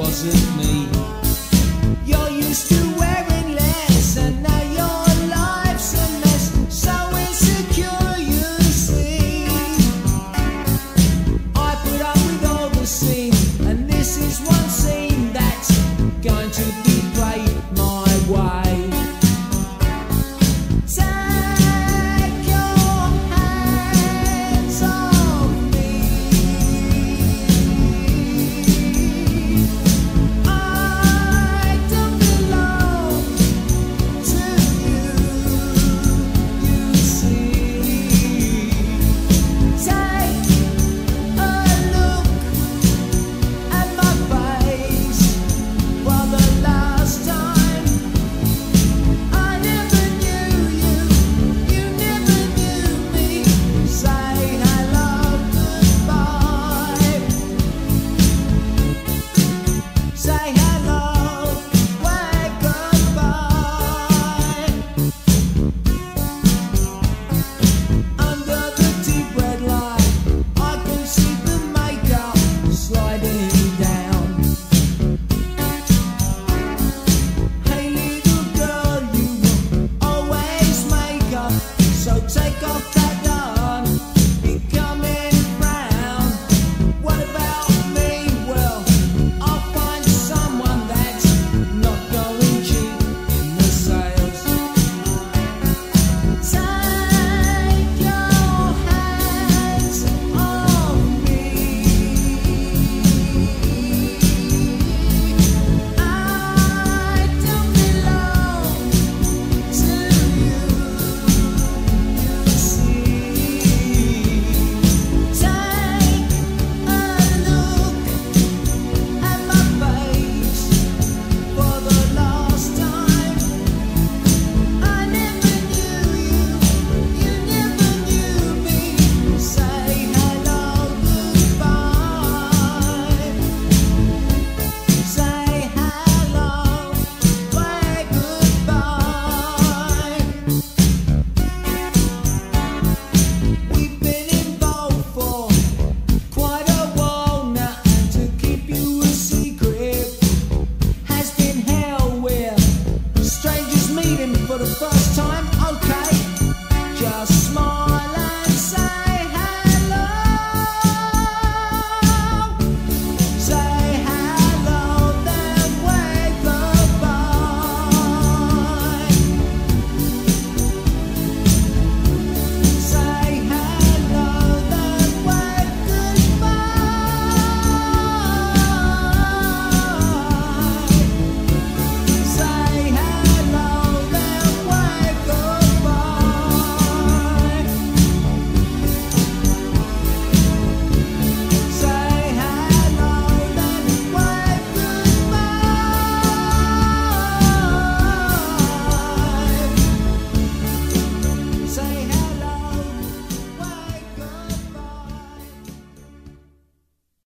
wasn't me. You're used to wearing less, and now your life's a mess. So insecure, you see. I put up with all the scenes, and this is one scene that's going to be played my way. Take your hands off me. I don't belong to you, you see. Take a look at my face. For the last time, I never knew you, you never knew me. Say hello, goodbye. Say hello.